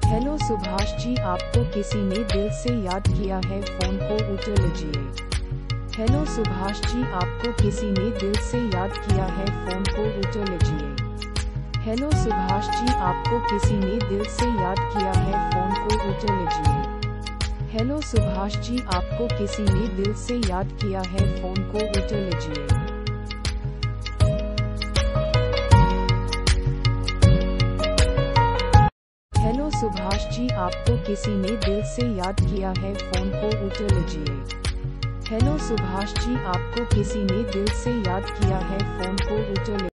Hello Subhash ji, आपको किसी ने दिल से याद किया है, फोन को उठा लीजिए। हेलो सुभाष जी, आपको किसी ने दिल से याद किया है, फोन को उठा लीजिए। हेलो सुभाष जी, आपको किसी ने दिल से याद किया है, फोन को उठा लीजिए। हेलो सुभाष जी, आपको किसी ने दिल से याद किया है, फोन को उठा लीजिए। हेलो सुभाष जी, आपको किसी ने दिल से याद किया है, फोन को उठा लीजिए। हेलो सुभाष जी, आपको किसी ने दिल से याद किया है, फोन को उठा लीजिए।